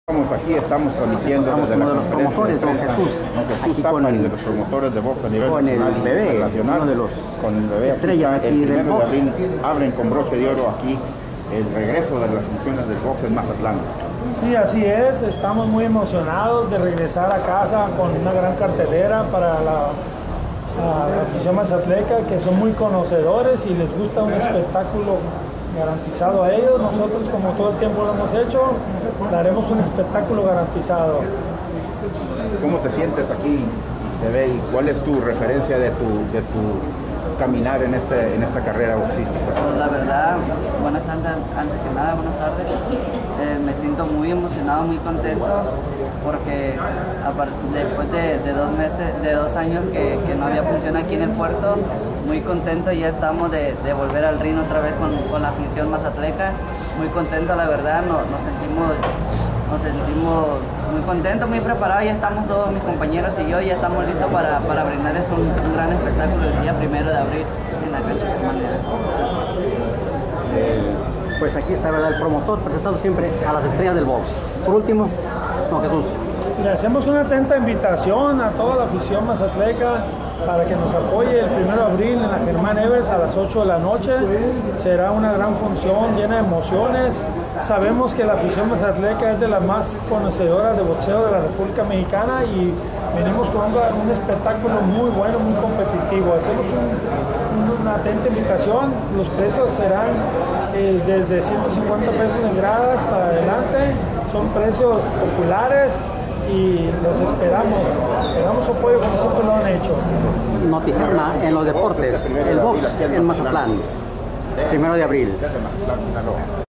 Estamos transmitiendo desde la los promotores, don Jesús, aquí Zápari, de los promotores de box a nivel nacional el bebé, internacional, uno de los con el bebé. estrellas Aquí aquí el del 1 de box. abril abren con broche de oro aquí el regreso de las funciones del box en Mazatlán. Sí, así es, estamos muy emocionados de regresar a casa con una gran cartelera para la afición mazatleca, que son muy conocedores y les gusta un espectáculo garantizado a ellos. Nosotros, como todo el tiempo lo hemos hecho, daremos un espectáculo garantizado. ¿Cómo te sientes aquí, bebé, y cuál es tu referencia de tu caminar en esta carrera boxística? Pues la verdad, buenas tardes, antes que nada, buenas tardes. Me siento muy emocionado, muy contento, porque después de 2 meses, de 2 años que no había función aquí en el puerto, muy contento, ya estamos de volver al ring otra vez con la afición mazatleca. Muy contento, la verdad, nos sentimos muy contentos, muy preparados. Ya estamos todos mis compañeros y yo, ya estamos listos para brindarles un gran espectáculo el día 1 de abril en la cancha Germán Nieves. Pues aquí está, ¿verdad?, el promotor presentando siempre a las estrellas del box. Por último, don Jesús. Le hacemos una atenta invitación a toda la afición mazatleca para que nos apoye el 1 de abril en la Germán Nieves a las 8 de la noche. Será una gran función llena de emociones. Sabemos que la afición mazatleca es de las más conocedoras de boxeo de la República Mexicana y venimos con un espectáculo muy bueno, muy competitivo. Hacemos una atenta invitación. Los precios serán desde 150 pesos en gradas para adelante. Son precios populares y los esperamos. Esperamos su apoyo como siempre lo han hecho. Notigerma en los deportes, el box en Mazatlán, 1 de abril.